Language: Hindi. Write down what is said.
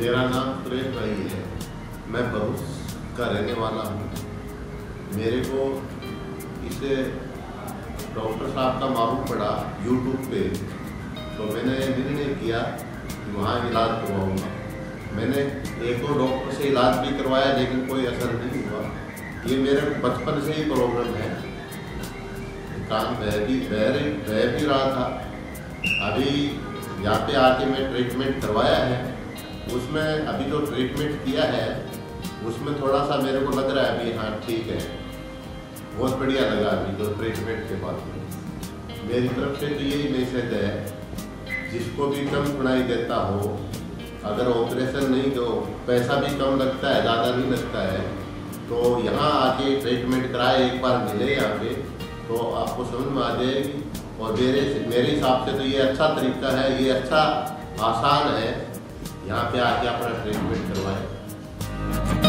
मेरा नाम सुरेश भाई है। मैं भरूच का रहने वाला हूँ। मेरे को इसे डॉक्टर साहब का मालूम पड़ा यूट्यूब पे, तो मैंने निर्णय किया कि वहाँ इलाज करवाऊँगा। मैंने एक दो डॉक्टर से इलाज भी करवाया लेकिन कोई असर नहीं हुआ। ये मेरे को बचपन से ही प्रॉब्लम है, कान बह भी रहा था। अभी यहाँ पे आके मैं ट्रीटमेंट करवाया है, उसमें अभी जो ट्रीटमेंट किया है उसमें थोड़ा सा मेरे को लग रहा है अभी हाँ ठीक है, बहुत बढ़िया लगा अभी जो ट्रीटमेंट के बाद में। मेरी तरफ से तो यही मैसेज है, जिसको भी कम सुनाई देता हो, अगर ऑपरेशन नहीं तो पैसा भी कम लगता है, ज़्यादा नहीं लगता है, तो यहाँ आके ट्रीटमेंट कराए, एक बार मिले यहाँ पे तो आपको समझ में आ जाएगी। और मेरे हिसाब से तो ये अच्छा तरीका है, ये अच्छा आसान है, यहाँ पे आके अपना ट्रीटमेंट करवाएं।